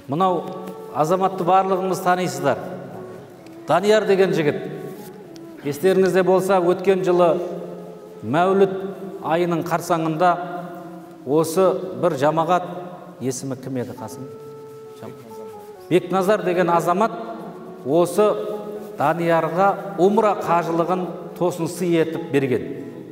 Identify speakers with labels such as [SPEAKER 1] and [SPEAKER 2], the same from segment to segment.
[SPEAKER 1] Мынау азаматты барлығымыз танисыздар. Данияр деген жігіт. Естеріңізде болса, өткен жылы Мәуліт айының қарсаңында осы бір жамағат, есімі кім еді Қасым? Бекназар деген азамат осы Даниярға умра қажылығын тосын сый етіп берген.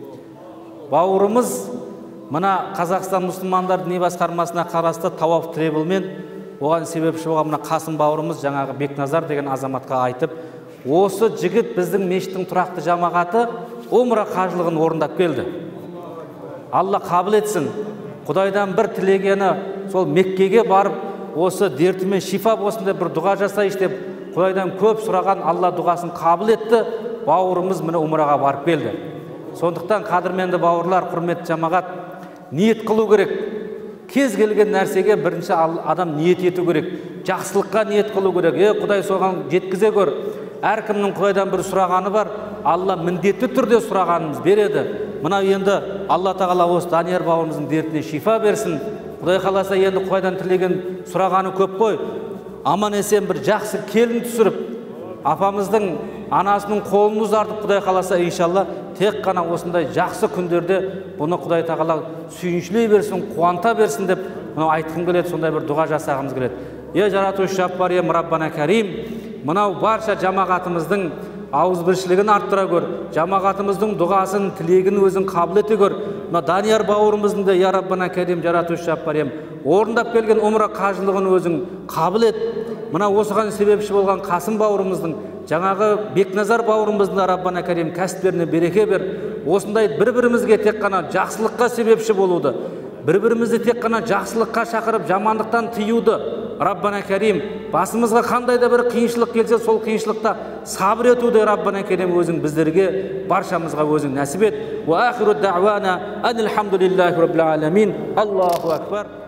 [SPEAKER 1] Бауырымыз мына Қазақстан мұсылмандар діни басқармасына қарасты Тауап Тревелмен оған себепші болған мына Қасым бауырымыз жаңағы Бекназар деген азаматқа айтып, осы жігіт біздің мешіттің тұрақты жамағаты умра қажылығын орындап келді. Алла қабыл етсін. Құдайдан бір тілегені сол Меккеге барып, осы дертімен шифа болсын деп бір дұға жасайшы деп Құдайдан көп сұраған, Алла дұғасын қабыл етті. Бауырымыз міне умраға барып келді. Сондықтан қадірменді бауырлар, құрметті жамағат, ниет қылу керек. Кез келген нәрсеге бірінші адам ниет ету керек. Жақсылыққа ниет қылу керек. Құдай соған жеткізе көр. Әркімнің Құдайдан бір сұрағаны бар. Алла міндетті түрде сұрағанымыз береді. Мына енді Алла тағала осы Данияр бауырымыздың дертіне шифа берсін. Құдай қаласа енді Құдайдан тілеген сұрағаны көп қой. Аман есен бір жақсы келін түсіріп, апамыздың анасының қолын ұзартып, Құдай қаласа иншалла тек қана осындай жақсы күндерде бұны Құдай тағала сүйіншілей берсін, қуанта берсін деп мынау айтқым келеді, сондай бір дұға жасағымыз келеді. Жаратушы жаббар, Раббана Карим, мынау барша жамағатымыздың ауызбіршілігін арттыра көр, жамағатымыздың дұғасын, тілегін өзің қабыл ете көр. Мына Данияр бауырымыздың да, Я Раббана Карим, жаратушы жаббар, орындап келген умра қажылығын өзің қабыл ет. Мына осыған себепші болған Қасым бауырымыздың, жаңағы Бекназар бауырымыздың Раббана Карим кәсіптеріне береке бер. Осындай бір-бірімізге тек қана жақсылыққа себепші болуды, бір-бірімізді тек қана жақсылыққа шақырып, жамандықтан тыюды. Раббана Карим, басымызға қандай да бір қиыншылық келсе, сол қиыншылықта сабыр етуді Раббана Карим өзің біздерге, баршамызға өзің нәсіп ет. Ва ахиру дa'вана анил хамдулиллахи раббил аламин. Аллаху акбар.